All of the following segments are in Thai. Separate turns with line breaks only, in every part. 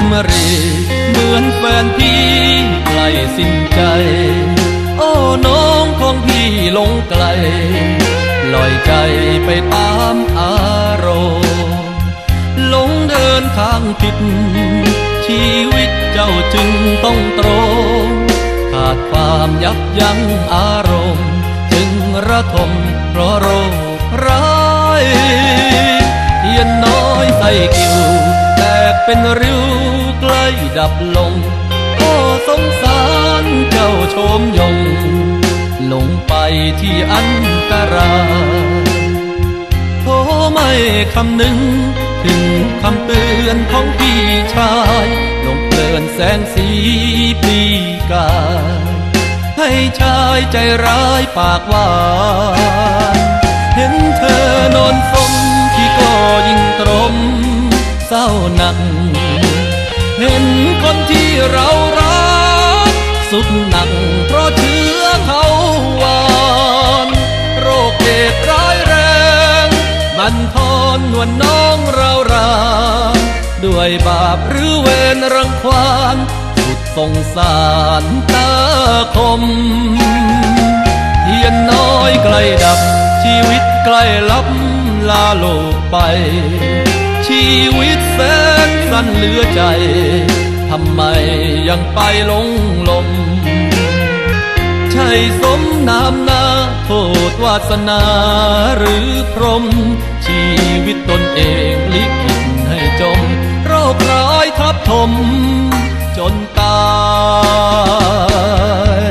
มรีเหมือนแฟนพี่ใกล้สิ้นใจโอ้น้องของพี่หลงไกลปล่อยใจไปตามอารมณ์หลงเดินทางผิดชีวิตเจ้าจึงต้องตรงขาดความยับยั้งอารมณ์จึงระทมเพราะโรคร้ายเทียนน้อยใส่กิ่วแตกเป็นริ้วใกล้ดับลงโอ้สงสารเจ้าโฉมยงหลงไปที่อันตรายโทไม่คำนึงถึงคำเตือนของพี่ชายหลงเพลินแสงสีปลีกายให้ชายใจร้ายปากหวานเห็นเธอนอนสมพี่ก็ยิ่งตรมเศร้าหนักเห็นคนที่เรารักสุดหนักเพราะเชื้อเขาหวานโรคเอดส์ร้ายแรงบั่นทอนนวลน้องเราราด้วยบาปหรือเวรรังควานสุดสงสารตาคมเทียนน้อยใกล้ดับชีวิตใกล้ลับลาโลกไปชีวิตแสนสั้นเหลือใจทำไมยังไปหลงลมใช่สมนามนาโทษวาสนาหรือพรหมชีวิตตนเองลิขิตให้จมโรคร้ายทับถมจนตาย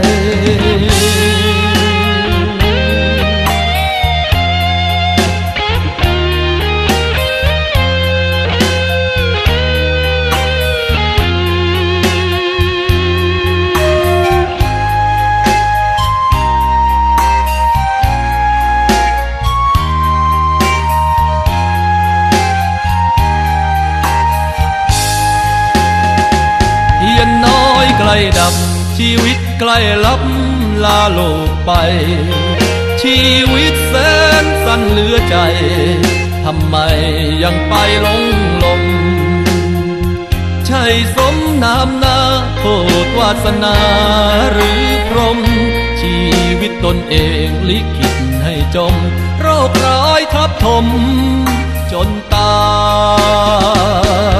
ใกล้ดับชีวิตใกล้ลับลาโลกไปชีวิตแสนสั้นเหลือใจทำไมยังไปหลงลมใช่สมนามนาโทษวาสนาหรือพรหมชีวิตตนเองลิขิตให้จมโรคร้ายทับถมจนตาย